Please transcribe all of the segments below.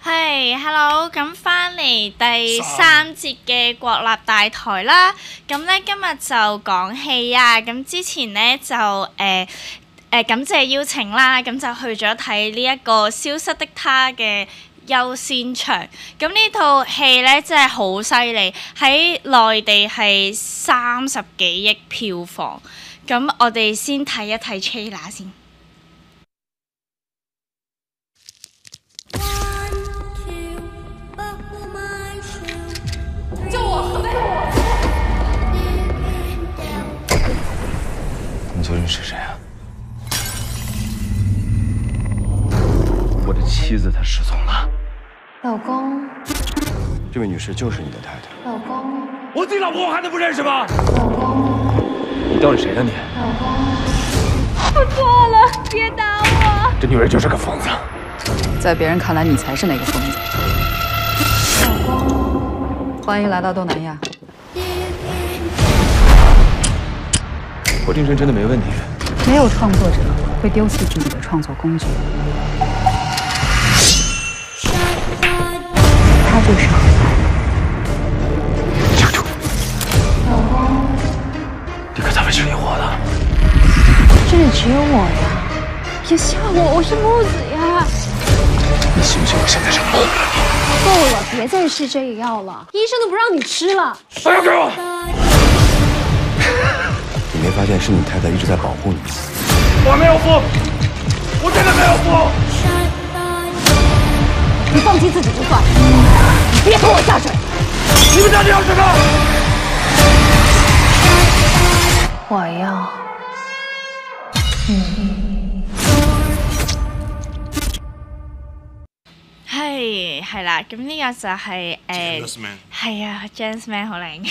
係，hello，咁翻嚟第3節嘅國立大台啦。咁咧今日就講戲啊。咁之前咧就感謝邀請啦，咁就去咗睇呢一個消失的她嘅優先場。咁呢套戲咧真係好犀利，喺內地係30幾億票房。咁我哋先睇一睇 trailer 先。 救我！ 你究竟是谁啊？我的妻子她失踪了。 老公， 这位女士就是你的太太。 老公， 我自己老婆我还能不认识吗？ 老公， 你当是谁呢你？ 老公，我错了，别打我！ 这女人就是个疯子。 在别人看来，你才是那个疯子。 老公。 欢迎来到东南亚。 我精神真的没问题。 没有创作者会丢弃自己的创作工具。他就是何来。 站住！ 老公， 你可在为这里活的。 这里只有我呀！别吓我，我是木子呀！ 你信不信我现在就弄了你？ 够了，别再吃这个药了，医生都不让你吃了。 把药给我！你没发现是你太太一直在保护你吗？我没有疯，我真的没有疯。 你放弃自己就算了，你别拖我下水。 你们到底要什么？ 我要。 係啦，咁呢個就係係啊 ，James Man 好靚，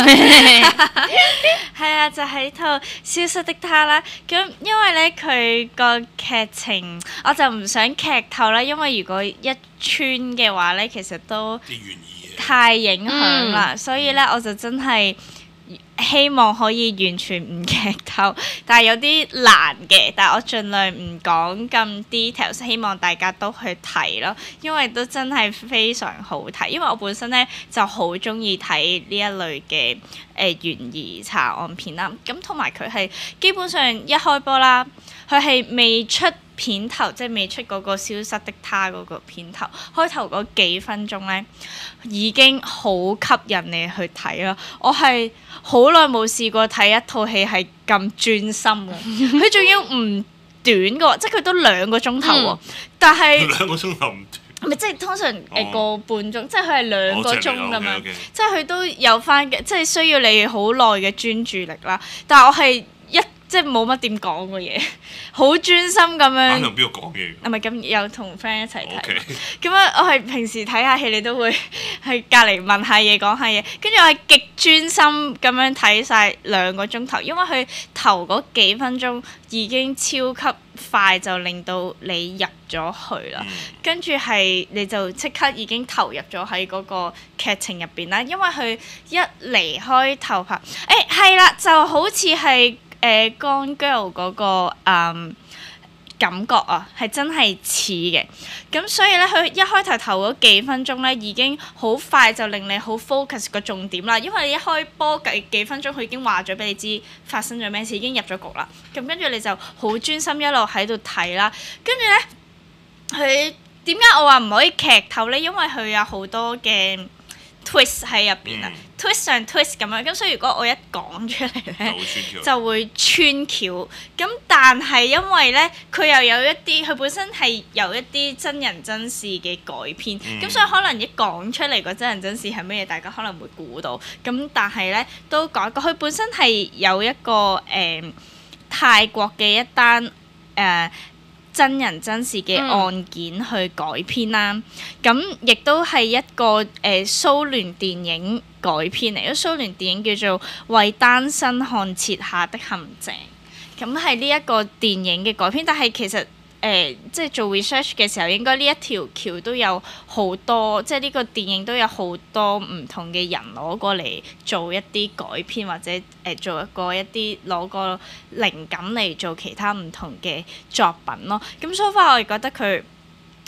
係啊，就係呢套消失的她啦。咁因為咧佢個劇情，我就唔想劇透啦，因為如果一穿嘅話咧，其實都太影響啦，所以咧我就真係希望可以完全唔劇透，但係有啲難嘅，但係我盡量唔講咁 detail， 希望大家都去睇咯，因為都真係非常好睇。因為我本身咧就好中意睇呢一類嘅懸疑查案片啦，咁同埋佢係基本上一開波啦，佢係未出片頭，即係未出嗰個消失的她嗰個片頭，開頭嗰幾分鐘咧已經好吸引你去睇啦。我係好耐冇試過睇一套戲係咁專心嘅，佢仲要唔短嘅，即係佢都2個鐘頭喎，但係 2個鐘頭唔短。 咪即係通常個半鐘，即係佢係2個鐘咁樣， okay. 即係佢都有翻嘅，即係需要你好耐嘅專注力啦。但係我係即係冇乜點講過嘢，好專心咁樣。 同邊個講嘢？ 唔係咁有同 friend 一齊睇。 Okay. 咁啊，我係平時睇下戲，你都會喺隔離問下嘢、講下嘢，跟住我係極專心咁樣睇晒2個鐘頭，因為佢頭嗰幾分鐘已經超級快，就令到你入咗去啦。跟住係你就即刻已經投入咗喺嗰個劇情入邊啦，因為佢一離開頭拍，係啦，就好似係Gone Girl 嗰個感覺啊，係真係似嘅。咁所以咧，佢一開頭嗰幾分鐘咧，已經好快就令你好 focus 個重點啦。因為你一開波幾分鐘，佢已經話咗俾你知發生咗咩事，已經入咗局啦。咁跟住你就好專心一路喺度睇啦。跟住咧，佢點解我話唔可以劇透咧？因為佢有好多嘅twist 喺入邊啊，twist 上 twist 咁樣，咁所以如果我一講出嚟咧，就會穿橋。咁但係因為咧，佢又有一啲，佢本身係有一啲真人真事嘅改編，咁所以可能一講出嚟個真人真事係乜嘢，大家可能會估到。咁但係咧都講過，佢本身係有一個泰國嘅一單真人真事嘅案件去改編啦，咁亦都係一個蘇聯電影改編嚟，蘇聯電影叫做《為單身漢設下的陷阱》，咁係呢一個電影嘅改編，但係其實即係做 research 嘅時候，應該呢一條橋都有好多，即係呢個電影都有好多唔同嘅人攞過嚟做一啲改編，或者做過一啲攞個靈感嚟做其他唔同嘅作品咯。咁 so far 我哋覺得佢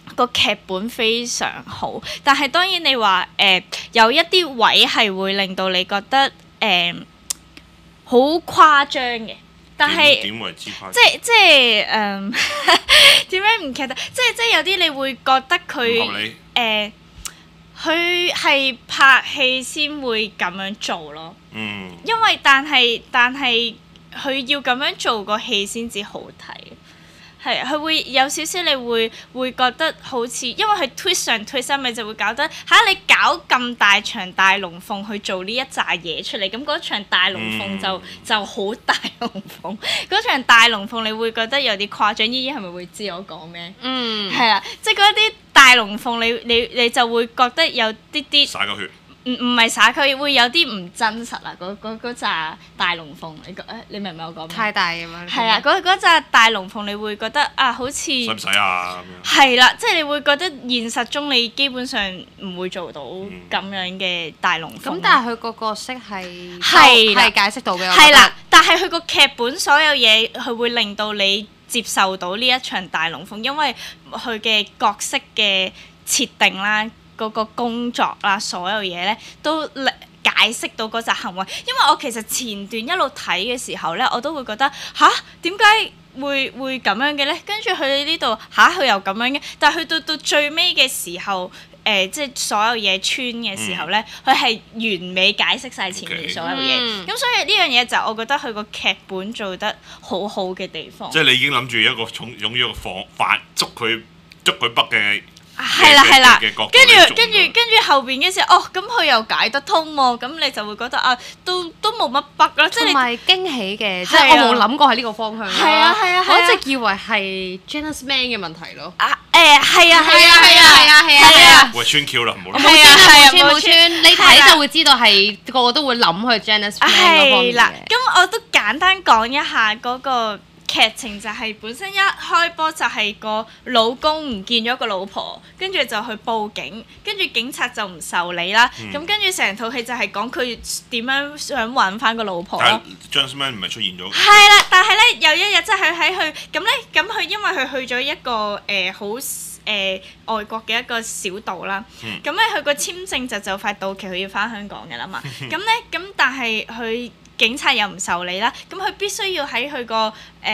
個劇本非常好，但係當然你話有一啲位係會令到你覺得好誇張嘅，但係點為之誇張？ 即係點樣唔劇透？即係有啲你會覺得佢佢係拍戲先會咁樣做咯。 嗯。 因為但係佢要咁樣做個戲先至好睇。係，佢會有少少，你會覺得好似，因為佢 twist 上 twist 咪就會搞得你搞咁大場大龍鳳去做呢一紮嘢出嚟，咁嗰場大龍鳳就好大龍鳳，嗰場大龍鳳你會覺得有啲誇張。姨姨係咪會知我講咩？係啦，即係嗰啲大龍鳳，你就會覺得有啲灑個血。 唔係灑佢，會有啲唔真實啊！嗰扎大龍鳳，你明唔明我講咩？ 太大咁樣。 係啊，嗰扎大龍鳳，你會覺得好似使唔使啊？ 係啦，即係你會覺得現實中你基本上唔會做到咁樣嘅大龍鳳。 咁但係佢個角色係解釋到嘅。 係啦，但係佢個劇本所有嘢，佢會令到你接受到呢一場大龍鳳，因為佢嘅角色嘅設定啦。嗰個工作啦，所有嘢咧都解釋到嗰隻行為。因為我其實前段一路睇嘅時候咧，我都會覺得點解會咁樣嘅咧？跟住佢呢度佢又咁樣嘅，但係去到最尾嘅時候，即係所有嘢穿嘅時候咧，佢係完美解釋晒前面所有嘢。咁所以呢樣嘢就我覺得佢個劇本做得好好嘅地方。 即係你已經諗住一個用於一個法捉佢北嘅。 係啦，跟住後邊嘅時候，咁佢又解得通喎，咁你就會覺得都冇乜北啦，即係同埋驚喜嘅，即係我冇諗過係呢個方向。係啊，我一直以為係 Janice Man 嘅問題咯。 係啊， 喂，穿 Q 啦，唔好啦。 冇穿，你睇就會知道係個個都會諗去 Janice Man 嗰方面嘅。 係啦，咁我都簡單講一下嗰個劇情，就係本身一開波就係個老公唔見咗個老婆，跟住就去報警，跟住警察就唔受理啦。咁跟住成套戲就係講佢點樣想揾翻個老婆咯。 但係 Janice Man 唔係出現咗。 係啦，但係咧有一日即係佢喺佢咁咧，咁佢因為佢去咗一個好外國嘅一個小島啦。咁咧佢個簽證就快到期，佢要翻香港嘅啦嘛。咁但係佢。警察又唔受理啦，咁佢必須要喺佢個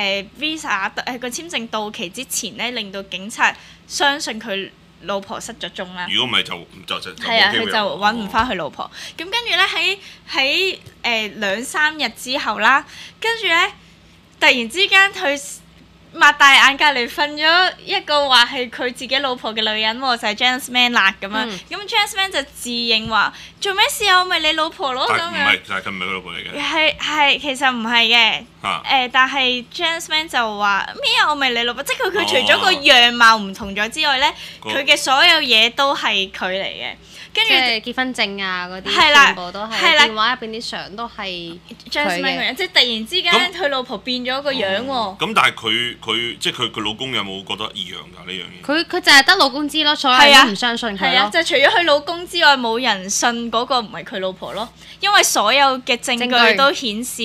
visa 個簽證到期之前咧，令到警察相信佢老婆失咗蹤啦。 如果唔係就係啊，佢就揾唔翻佢老婆。咁跟住咧喺2-3日之後啦，跟住咧突然之間佢擘大眼隔離瞓咗一個話係佢自己老婆嘅女人喎，就係 Janice Man 啦咁樣。咁 Janice Man 就自認話做咩事啊？我咪你老婆咯咁樣。 但係佢唔係佢老婆嚟嘅。 係其實唔係嘅。但係 Janice Man 就話咩啊？我咪你老婆，即係佢除咗個樣貌唔同咗之外咧，佢嘅所有嘢都係佢嚟嘅。跟住結婚證啊嗰啲，全部都係電話入邊啲相都係 Janice Man 嘅，即係突然之間佢老婆變咗個樣喎。 咁但係佢即係佢老公有冇覺得異樣㗎呢樣嘢？ 佢就係得老公知咯，所有人都唔相信佢咯。 就除咗佢老公之外，冇人信嗰個唔係佢老婆咯，因為所有嘅證據都顯示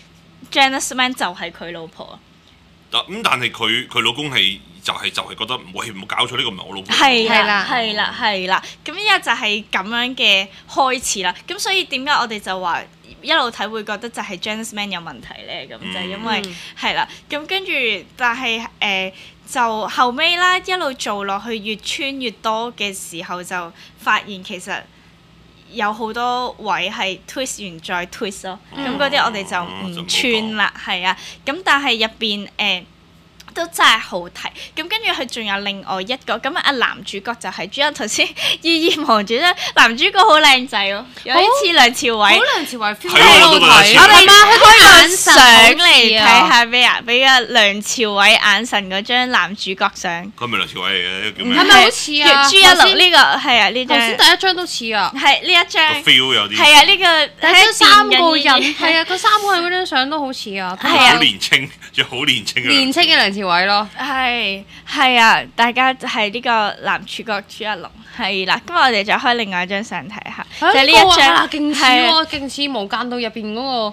Janice Man 就係佢老婆。 咁但係佢老公係。就係覺得喂，唔好搞錯，呢個唔係我老婆。 係啦，咁依家就係咁樣嘅開始啦。咁所以點解我哋就話一路睇會覺得就係 Janice Man 有問題咧？咁就係因為係啦。咁跟住，但係就後尾啦，一路做落去越穿越多嘅時候，就發現其實有好多位係 twist 完再 twist 咯。咁嗰啲我哋就唔穿啦，係啊。咁但係入邊都真係好睇，咁跟住佢仲有另外一個，咁男主角就係主要頭先依依望住咧，男主角好靚仔喎，有啲似梁朝偉。好梁朝偉 feel 好睇， 我哋開個相嚟睇下咩啊？俾個梁朝偉眼神嗰張男主角相。 佢咪梁朝偉嚟嘅，叫咩？ 係咪好似啊？ 朱一龍呢個係啊，呢張。頭先第一張都似啊。 係呢一張。 feel 有啲。 係啊，呢個第一張3個人，係啊，佢3個人嗰張相都好似啊。 係啊。 好年青，仲好年青嘅。 年青嘅梁朝偉咯。 係啊，大家係呢個男主角朱一龍係啦。咁我哋再開另外一張相睇下，就呢一張勁似喎，勁似無間道入邊嗰個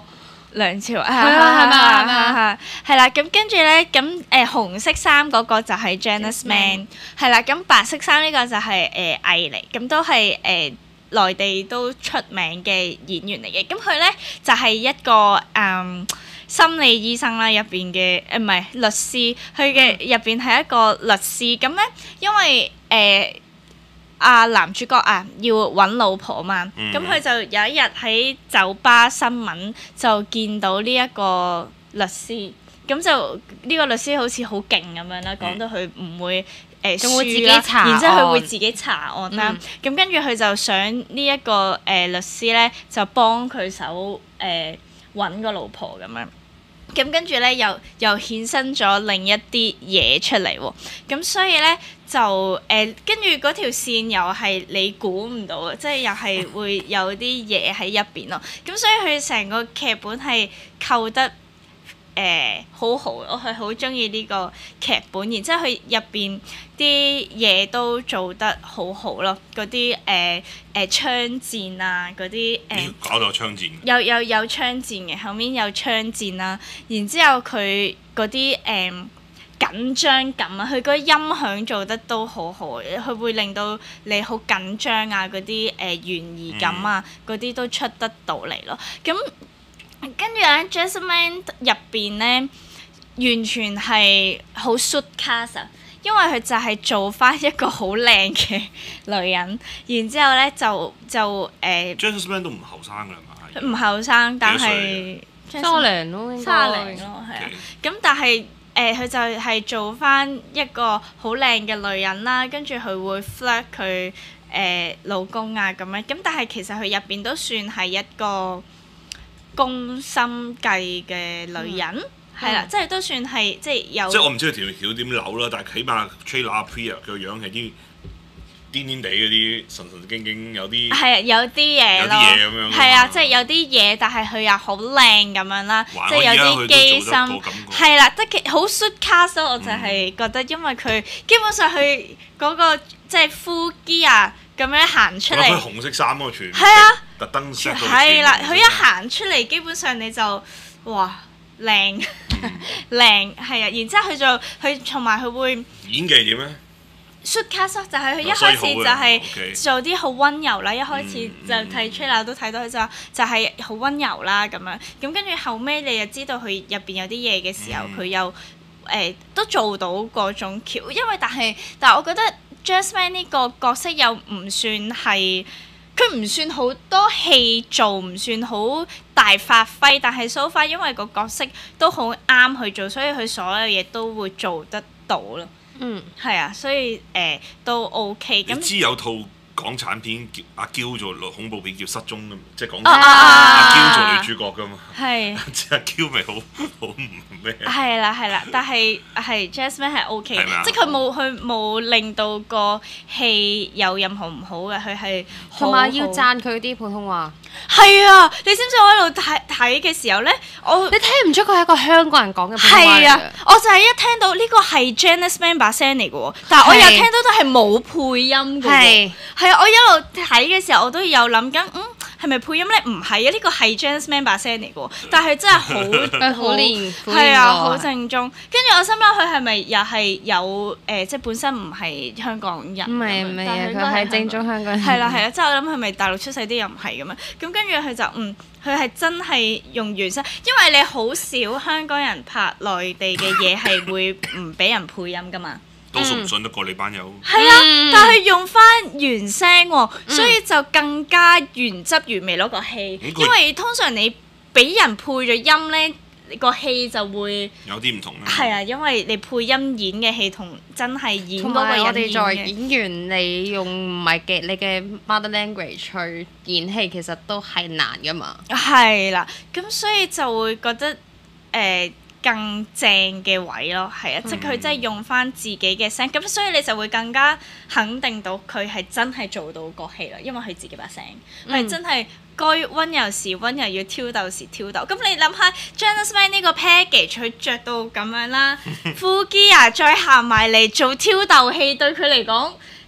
梁朝啊係啦，咁跟住咧，咁紅色衫嗰個就係 Janice Man， 係啦，咁白色衫呢個就係魏嚟，咁都係內地都出名嘅演員嚟嘅，咁佢咧就係一個心理醫生啦，入邊嘅唔係律師，佢嘅入邊係一個律師，咁咧因為男主角要揾老婆嘛，咁佢就有一日喺酒吧新聞就見到呢一個律師，咁就呢個律師好似好勁咁樣啦，講到佢唔會仲會自己查案， 然之後佢會自己查案啦，咁跟住佢就想呢一個律師咧就幫佢手揾個老婆咁樣。咁跟住咧，又衍生咗另一啲嘢出嚟喎。咁所以咧就跟住嗰條線又係你估唔到嘅，即係又係會有啲嘢喺入邊咯。咁所以佢成個劇本係構得好好，我係好中意呢個劇本。然之後佢入邊啲嘢都做得好好咯，嗰啲槍戰啊，嗰啲搞到有槍戰。 有槍戰嘅，後面有槍戰啦。然之後佢嗰啲緊張感啊，佢嗰啲音響做得都好好，佢會令到你好緊張啊，嗰啲懸疑感啊，嗰啲都出得到嚟咯。咁跟住咧 Jasmine 入邊咧，完全係好 suit cast 啊，因為佢就係做翻一個好靚嘅女人，然之後咧就 Jasmine 都唔後生㗎嘛， 唔後生，但係 30咯，應該 30咯，係啊。咁但係佢就係做翻一個好靚嘅女人啦，跟住佢會 flirt 佢老公啊咁樣。咁但係其實佢入邊都算係一個攻心計嘅女人，係啦，即係都算係即係有。 即係我唔知佢條橋點扭啦，但係起碼 Trailer Priya 佢個樣係啲癲癲地嗰啲神神經經有啲。係啊， 有啲嘢咯。有啲嘢咁樣。係啊，即係有啲嘢，但係佢又好靚咁樣啦，即係有啲機心。係啦，即係好 suit cast 咯，我就係覺得，因為佢基本上佢嗰個即係 full gear咁樣行出嚟。 佢紅色衫嗰全。 係啊。 特登 set 到。 係啦，佢一行出嚟，基本上你就哇靚靚係啊，然之後佢同埋佢會演技點咧 ？shoot cast 就係佢一開始就係做啲好溫柔啦，一開始就睇 trailer 都睇到佢就係好溫柔啦咁樣，咁跟住後尾你又知道佢入邊有啲嘢嘅時候，佢又都做到嗰種橋，因為但係我覺得 Jasmine 呢個角色又唔算係。佢唔算好多戲做，唔算好大發揮，但係 so far 因為個角色都好啱去做，所以佢所有嘢都會做得到咯。係啊，所以都 OK。 你知有套港產片叫阿嬌做恐怖片叫失蹤㗎嘛，即係講阿嬌做女主角㗎嘛。 係。 阿嬌咪好唔咩？ 係啦，但係 Jasmine 係 OK 嘅，即係佢冇令到個戲有任何唔好嘅，佢係同埋要讚佢啲普通話。 係啊，你知唔知我喺度睇嘅時候咧， 你聽唔出佢係一個香港人講嘅普通話嚟嘅。 係啊，我就係一聽到呢個係 Janice Man 把聲嚟嘅喎，但係我又聽到都係冇配音嘅喎。係啊，我一路睇嘅時候我都有諗緊，係咪配音咧？唔係啊，呢個係 Janice Man 把聲嚟嘅喎，但係真係好練， 係啊，好正宗。跟住我心諗佢係咪又係有即係本身唔係香港人？ 唔係啊，佢係正宗香港人。 係啦，即係我諗係咪大陸出世啲又唔係咁樣？咁跟住佢就佢係真係用原聲，因為你好少香港人拍內地嘅嘢係會唔俾人配音噶嘛。 多數唔信得過你班友。 係啊，但係用翻原聲喎，所以就更加原汁原味攞個戲。因為通常你俾人配咗音咧，個戲就會有啲唔同啦。 係啊，因為你配音演嘅戲同真係演嗰個人演嘅。 我哋作為演員，你用唔係嘅你嘅 mother language 去演戲，其實都係難噶嘛。 係啦，咁所以就會覺得更正嘅位咯，係啊，即係佢真係用翻自己嘅聲，咁所以你就會更加肯定到佢係真係做到個戲啦，因為佢自己把聲，佢係真係該溫柔時溫柔，要挑逗時挑逗。咁你諗下 Janice Man 呢個 package， 佢着到咁樣啦，full gear 再行埋嚟做挑逗戲，對佢嚟講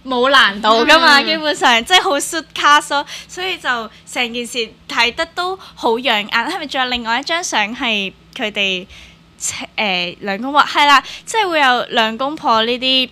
冇難度噶嘛，基本上即係好 suit cast 咯，所以就成件事睇得都好養眼。係咪仲有另外一張相係佢哋兩公婆？係啦，即係會有兩公婆呢啲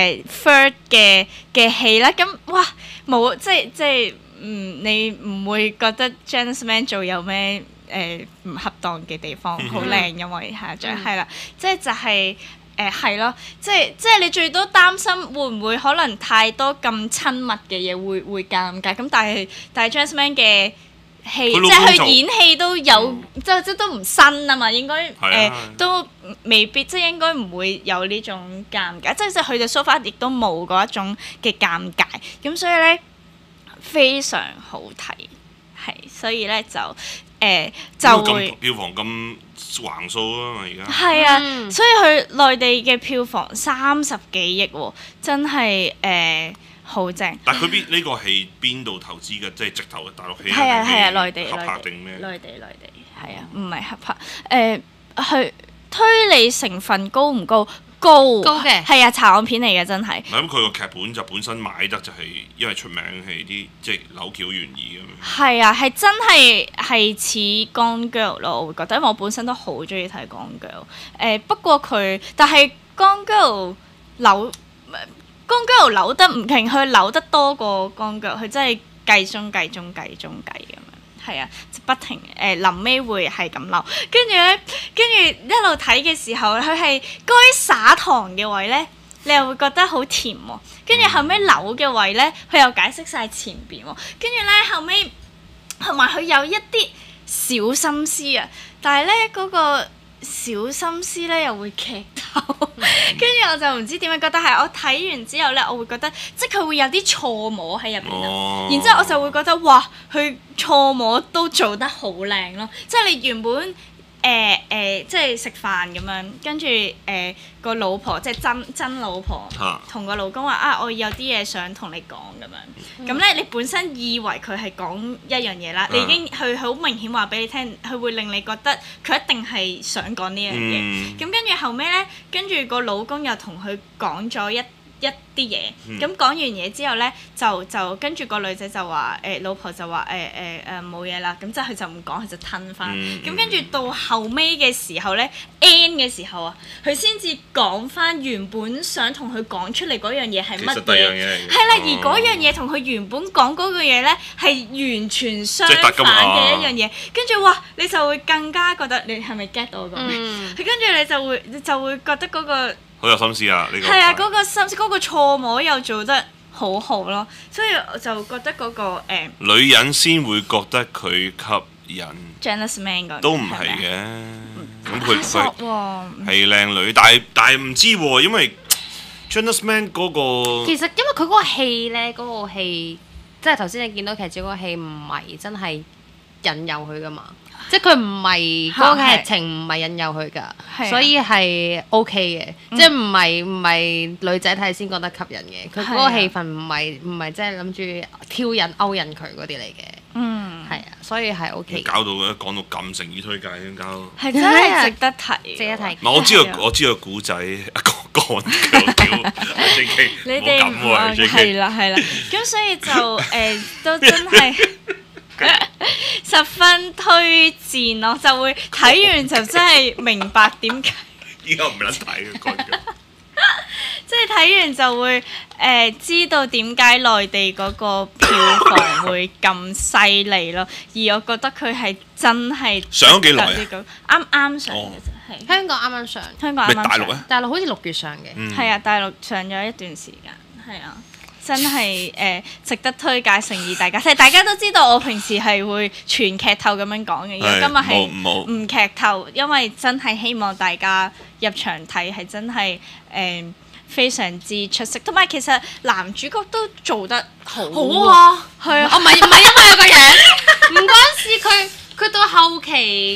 third 嘅戲啦。咁哇冇即係你唔會覺得 Janice Man 做有咩唔恰當嘅地方？好靚，因為下張係啦，即係就係。係咯，即係你最多擔心會唔會可能太多咁親密嘅嘢會尷尬咁，但係 Janice Man 嘅戲即係佢演戲都有即都唔新啊嘛，應該都未必即係應該唔會有呢種尷尬，即係佢哋 so far 亦都冇嗰一種嘅尷尬，咁所以咧非常好睇，係所以咧就會票房咁橫數啊嘛，而家係啊，所以佢內地嘅票房30幾億喎，真係好正。 但係佢呢個戲邊度投資嘅？即係直頭嘅大陸戲。 係啊，內地合拍定咩？ 內地係啊，唔係合拍。佢推理成分高唔高？高嘅，係啊，查案片嚟嘅真係。 咁佢個劇本就本身買得就係因為出名係啲即係扭橋懸疑咁樣。 係啊，係真係似《Gone Girl》咯，我會覺得，因為我本身都好中意睇《Gone Girl》。不過但係《Gone Girl》扭得唔勁，佢扭得多過《Gone Girl》，佢真係計中計咁樣。係啊，不停臨尾會係咁扭，跟住一路睇嘅時候，佢係該灑糖嘅位咧，你又會覺得好甜喎。跟住後尾扭嘅位咧，佢又解釋晒前邊喎。跟住咧後尾同埋佢有一啲小心思啊，但係咧嗰個小心思咧又會劇透，跟住我就唔知點樣覺得係我睇完之後咧，我會覺得即係佢會有啲錯摸喺入邊啊，然之後我就會覺得哇，佢錯摸都做得好靚咯，即係你原本即係食飯咁樣，跟住個老婆即係真老婆同個老公話啊，我有啲嘢想同你講咁樣，咁咧你本身以為佢係講一樣嘢啦，你已經佢好明顯話俾你聽，佢會令你覺得佢一定係想講呢樣嘢，咁跟住後尾咧，跟住個老公又同佢講咗一啲嘢，咁講完嘢之後咧，就跟住個女仔就話老婆就話冇嘢啦，咁即係佢就唔講，佢就吞翻。咁跟住到後尾嘅時候咧 ，end 嘅時候啊，佢先至講翻原本想同佢講出嚟嗰樣嘢係乜嘢，係啦，而嗰樣嘢同佢原本講嗰句嘢咧係完全相反嘅一樣嘢，跟住哇，你就會更加覺得你係咪 get 到我講咩？跟住你就會覺得嗰個。 好有心思啊！呢個係啊，嗰個心思嗰個錯摸又做得好好咯，所以我就覺得嗰個女人先會覺得佢吸引。 Janice Man 嗰都唔係嘅，咁佢係靚女，但係唔知喎，因為 Janice Man 嗰個其實因為佢嗰個戲咧，嗰個戲即係頭先你見到劇照嗰個戲唔係真係引誘佢噶嘛。即係佢唔係嗰個劇情唔係引誘佢㗎，所以係 OK 嘅，即係唔係女仔睇先覺得吸引嘅。佢嗰個氣氛唔係即係諗住挑引勾引佢嗰啲嚟嘅，係啊，所以係 OK。 搞到講到咁誠意推介咁搞， 係真係值得睇， 值得睇。 我知道古仔講你哋唔係啦，咁所以就都真係。十分推薦咯，就會睇完就真係明白點解。 依家唔撚睇嘅講咗， 即係睇完就會知道點解內地嗰個票房會咁犀利咯。而我覺得佢係真係上咗幾耐啱啱上嘅啫，係香港啱啱上， 香港啱啱上。 大陸啊？ 大陸好似6月上嘅， 係啊，大陸上咗一段時間，係啊。真係值得推介，誠意大家。即係大家都知道，我平時係會全劇透咁樣講嘅，而今日係唔劇透，因為真係希望大家入場睇係真係非常之出色，同埋其實男主角都做得好啊，係啊， 唔係因為有個人，唔關事，佢到後期。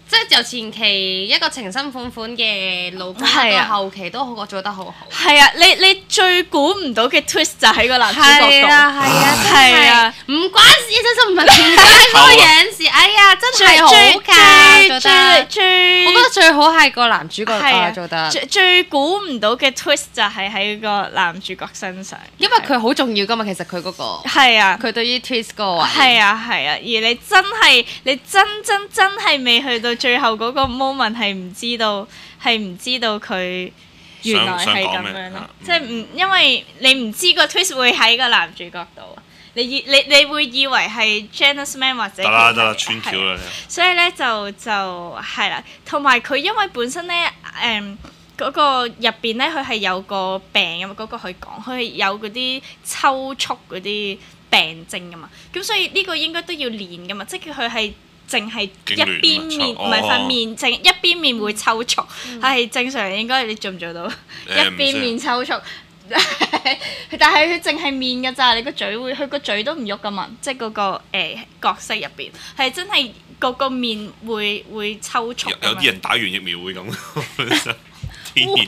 即係由前期一個情深款款嘅老公，到後期都做得好好。 係啊，你最估唔到嘅 twist 就喺個男主角度。 係啊，唔關事，真心唔係唔關嗰個樣事。哎呀，真係好㗎，做得。我覺得最好係個男主角做得。 最估唔到嘅 twist 就係喺個男主角身上， 因為佢好重要㗎嘛，其實佢嗰個。係啊， 佢對於 twist 嗰個位。 係啊，而你真係未去到最後嗰個 moment 係唔知道佢原來係咁樣咯，即係因為你唔知個 twist 會喺個男主角度，你會以為係 Janice Man 或者得啦穿橋啦， 所以咧就係啦，同埋佢因為本身咧嗰個入邊咧佢係有個病㗎嘛，嗰個佢講佢係有嗰啲抽搐嗰啲病症㗎嘛，咁所以呢個應該都要練㗎嘛，即係佢係。淨係一邊面唔係塊面，淨一邊面會抽搐，係正常應該你做唔做到？一邊面抽搐，但係佢淨係面㗎咋，你個嘴會，佢個嘴都唔喐㗎嘛，即係嗰個角色入邊係真係個面會抽搐。 有啲人打完疫苗會咁，天然。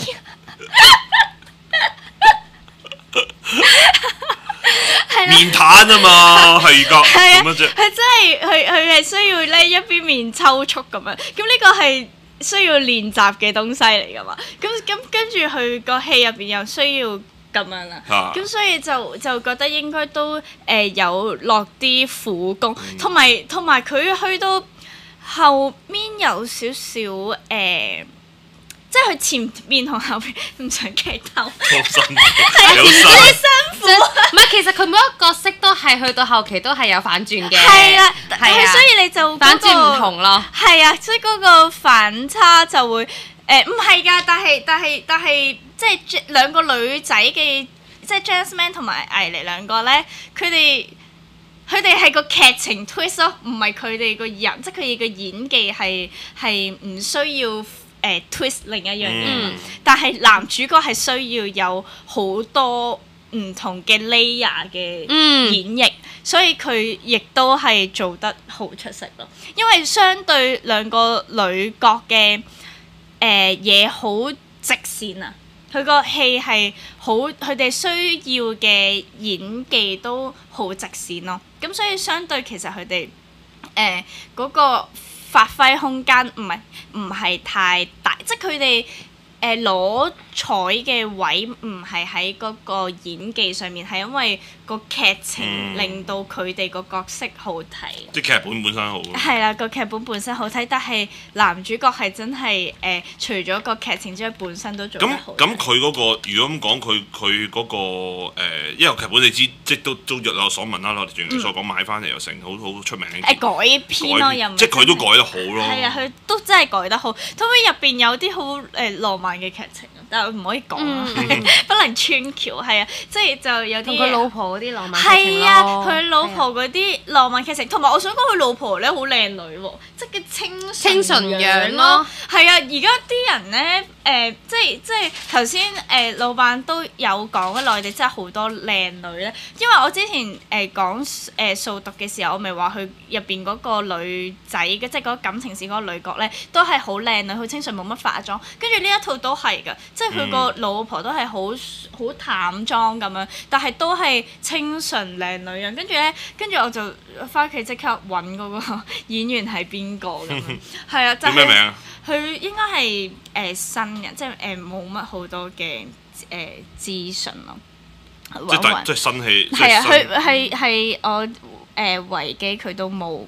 面癱啊嘛，係㗎，咁樣啫。 佢真係佢係需要咧一邊面抽搐咁樣，咁呢個係需要練習嘅東西嚟㗎嘛。咁跟住佢個戲入邊又需要咁樣啦，咁所以就覺得應該都有落啲苦功，同埋佢去到後面有少少即係佢前面同後面唔想劇透，好辛苦。 唔係，其實佢每一個角色都係去到後期都係有反轉嘅。 係啦，所以你就反轉唔同咯。 係啊，所以嗰個反差就會唔係㗎，但係即係兩個女仔嘅，即係 Jasmine 同埋艾莉兩個咧，佢哋係個劇情 twist 咯，唔係佢哋個人，即係佢哋個演技係唔需要。twist 另一樣嘢，但係男主角係需要有好多唔同嘅 layer 嘅演繹，所以佢亦都係做得好出色咯。因為相對兩個女角嘅嘢好直線啊，佢個戲係好，佢哋需要嘅演技都好直線咯。咁所以相對其實佢哋嗰個發揮空間唔係太大，即係佢哋攞彩嘅位唔係喺嗰個演技上面，係因為個劇情令到佢哋個角色好睇。 即係劇本本身好。 係啦，個劇本本身好睇，但係男主角係真係除咗個劇情之外，本身都做得好。 咁佢嗰個，如果咁講，佢嗰個因為劇本你知，即係都若有所聞啦，我哋正如所講買翻嚟又成好出名。 改編咯，又唔係即係佢都改得好咯。 係啊，佢都真係改得好，同埋入邊有啲好浪漫嘅劇情，但係唔可以講啊，不能穿橋。係啊，即係就有啲同佢老婆嗰啲浪漫劇情咯。 係啊，佢老婆嗰啲浪漫劇情，同埋我想講佢老婆咧好靚女喎，即係嘅清純樣咯。係啊，而家啲人咧即係頭先老闆都有講內地真係好多靚女咧，因為我之前講掃毒嘅時候，我咪話佢入邊嗰個女仔即係嗰個感情線嗰個女角咧，都係好靚女，好清純，冇乜化妝。跟住呢一套都係㗎，即係佢個老婆都係好淡妝咁樣，但係都係清純靚女樣。跟住我就翻屋企即刻揾嗰個演員係邊個咁樣，係啊，就係、 叫咩名啊？ 佢應該係新人，即係冇乜好多嘅資訊咯。 即係新戲。 係啊，佢係我維基佢都冇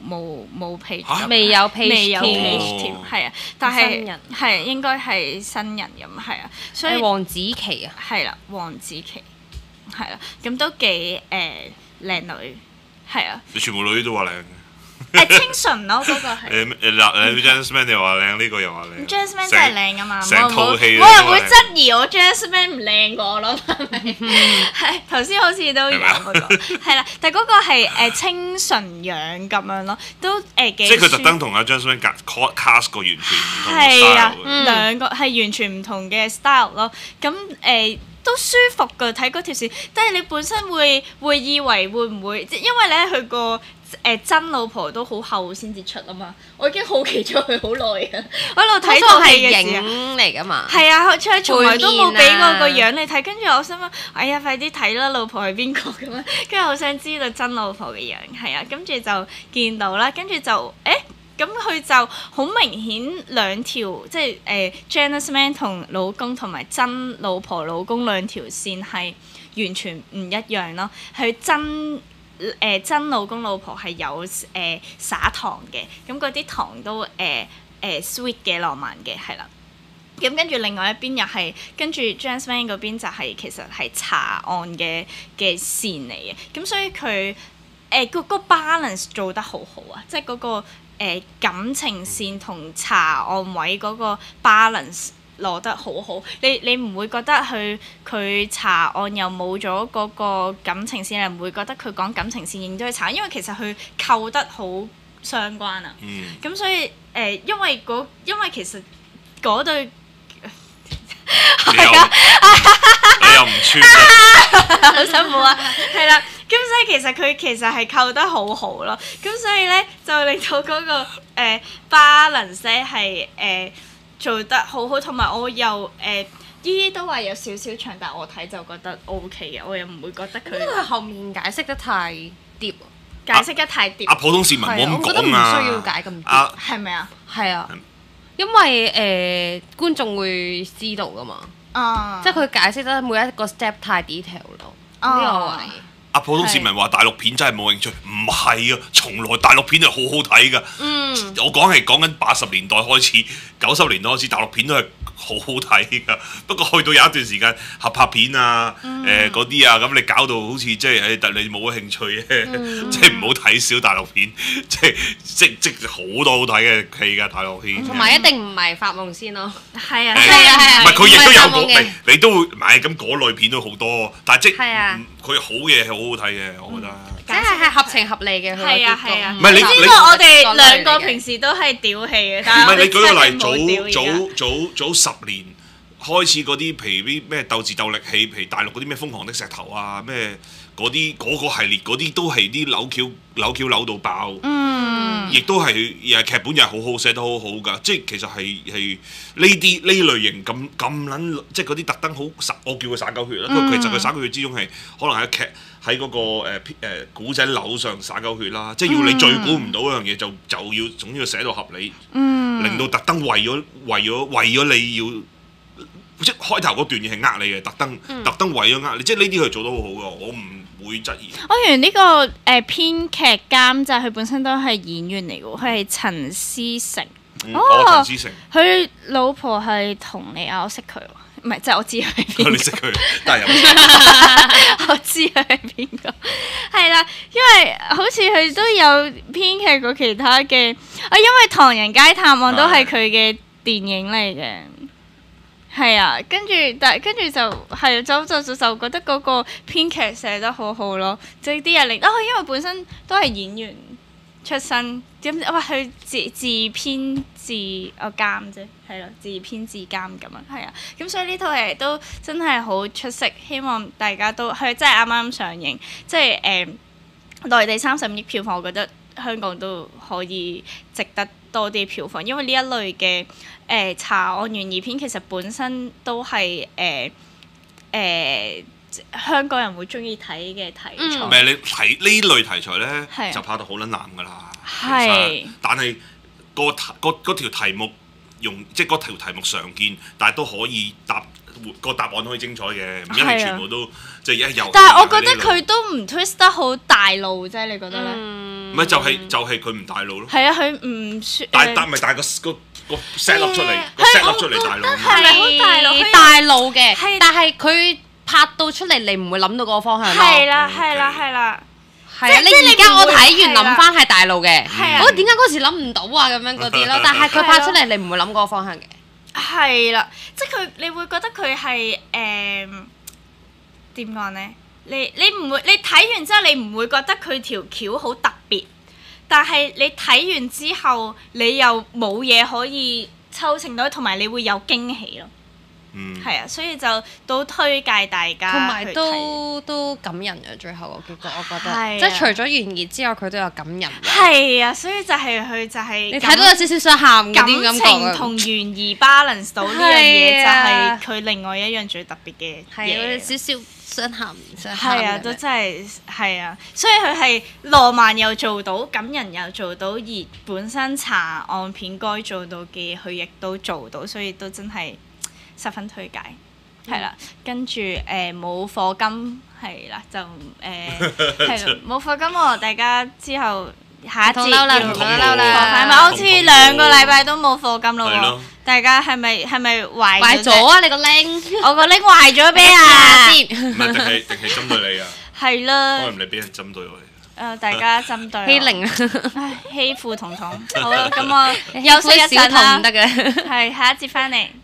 page， 未有 page 添，係啊，但係係應該係新人咁，係啊，所以黃子琪啊， 係啦，黃子琪係啦，咁都幾靚女，係啊， 你全部女都話靚。 清純咯，嗰個係。 Jasmine 又話靚，呢個又話靚。 Jasmine 真係靚㗎嘛， 成套戲冇人會質疑我 Jasmine 唔靚過我咯，係頭先好似都有嗰個，係啦，但係嗰個係清純樣咁樣咯，都幾。即係佢特登同阿 Jasmine cast 個完全唔同 style。 係啊，兩個係完全唔同嘅 style 咯，咁都舒服㗎，睇嗰條線，但係你本身會以為會唔會，因為咧佢個真老婆都好後先至出啊嘛，我已經好奇咗佢好耐啊！我一路睇套戲嘅時候， 影嚟㗎嘛。 係啊，佢從來都冇俾過個樣你睇，跟住我心諗，哎呀，快啲睇啦，老婆係邊個咁樣？跟住好想知道真老婆嘅樣，係啊，跟住就見到啦，跟住就咁佢就好明顯兩條，即係Janice Man 同老公同埋真老婆老公兩條線係完全唔一樣咯。佢真老公老婆係有撒糖嘅，咁嗰啲糖都sweet 嘅浪漫嘅，係啦。咁跟住另外一邊又係跟住 Janice Man 嗰邊就係其實係查案嘅線嚟嘅，咁所以佢個 balance 做得好好啊，即係嗰個感情線同查案位嗰個 balance 攞得好好，你唔會覺得佢查案又冇咗嗰個感情線，你唔會覺得佢講感情線認咗去查，因為其實佢扣得好相關啊。咁所以因為其實嗰對你又唔穿好辛苦啊，係啦。咁所以佢其實係扣得好好咯，咁所以咧就令到嗰個balance 係做得好好，同埋我又依都話有少少長，但我睇就覺得 OK 嘅，我又唔會覺得佢。 因為後面解釋得太 deep， 解釋得太 deep。 普通市民冇咁講啊， 我覺得唔需要解咁 deep， 係咪啊？ 係啊，因為觀眾會知道噶嘛，即係佢解釋得每一個 step 太 detail 咯，呢個位。 普通市民話大陸片真係冇興趣，唔係啊，從來大陸片係好好睇噶。我講緊80年代開始、90年代開始，大陸片都係好好睇噶。不過去到有一段時間合拍片啊、嗰啲啊，咁你搞到好似即係你冇乜興趣咧，即係唔好睇少大陸片，即好多好睇嘅戲㗎大陸片。 同埋一定唔係發夢先咯。 係啊， 唔係佢亦都有你都會買咁嗰類片都好多，但係佢好嘢係好好睇嘅，我覺得。 即係合情合理嘅。 係啊。 唔係你知道我哋兩個平時都係屌戲嘅，但係我哋真係冇屌嘅。 早10年開始嗰啲，譬如咩鬥智鬥力戲，譬如大陸嗰啲咩瘋狂的石頭啊，咩嗰個系列嗰啲都係啲扭橋扭到爆。亦都係劇本又係好好寫得好好㗎，即係其實係呢類型咁撚，即係嗰啲特登好我叫佢灑狗血啦。其實佢灑狗血之中係可能喺嗰個古仔樓上灑狗血啦，即係要你最估唔到嗰樣嘢就要總要寫到合理，令到特登為咗你要即係開頭嗰段嘢係呃你嘅，特登為咗呃你，即係呢啲佢做得好好㗎，我唔會質疑。 我原來呢個編劇監製佢本身都係演員嚟㗎，佢係陳思成。 陳思成。佢老婆係佟麗婭，我識佢喎，唔係即係我知佢係邊個。 你識佢，但係有我知佢係邊個，係啦，因為好似佢都有編劇過其他嘅，因為《唐人街探案》都係佢嘅電影嚟嘅。係啊，跟住就係就覺得嗰個編劇寫得好好咯，即係啲人因為本身都係演員出身，咁佢自編自監啫，係咯，自編自監咁樣，係啊，咁所以呢套戲都真係好出色，希望大家都佢真係啱啱上映，即係內地35億票房，我覺得香港都可以值得多啲票房，因為呢一類嘅查案懸疑片其實本身都係香港人會中意睇嘅題材。 唔係你睇呢類題材咧，就拍到好撚難㗎啦。係，但係嗰條題目即係嗰條題目常見，但係都可以個答案可以精彩嘅，唔一定全部都即係一有。 但係我覺得佢都唔 twist 得好大路啫，你覺得咧？ 唔係就係佢唔大路咯。 係啊，佢唔算。 但係個 set up 出嚟，個 set up 出嚟大路。 係咪好大路？ 大路嘅，但係佢拍到出嚟，你唔會諗到嗰個方向咯。 係啦。係啊， 你而家我睇完諗翻係大路嘅，我點解嗰時諗唔到啊咁樣嗰啲咯？但係佢拍出嚟，你唔會諗嗰個方向嘅。 係啦，即係你會覺得佢係點講呢？你唔會，你睇完之後你唔會覺得佢條橋好特別，但係你睇完之後你又冇嘢可以抽成到，同埋你會有驚喜咯。 係啊，所以就都推介大家同埋去睇都感人嘅最後個結局，我覺係啊得，即係除咗懸疑之外，佢都有感人嘅。 係啊，所以就係佢就係你睇到有少少想喊嗰感啲感覺情同懸疑 balance 到呢樣嘢，就係佢另外一樣最特別嘅係嘢。 有少少想喊，想喊係啊， 嘅都真係係啊，所以佢係浪漫又做到，感人又做到，而本身查案片該做到嘅嘢，佢亦都做到，所以都真係十分推介。係啦，跟住冇課金係啦，就係咯冇課金喎，大家之後下一節要唔同啦係咪？好似2個禮拜都冇課金咯喎係咯， 大家係咪壞壞咗啊！你個 link 我個 link 壞咗咩啊？ 先， 唔係定係針對你啊？ 係啦可能你俾人針對我哋。 大家針對我欺凌啊！ 唉，欺負彤彤。好啦，咁我休息一陣小童啦唔。得嘅。 係，下一節翻嚟。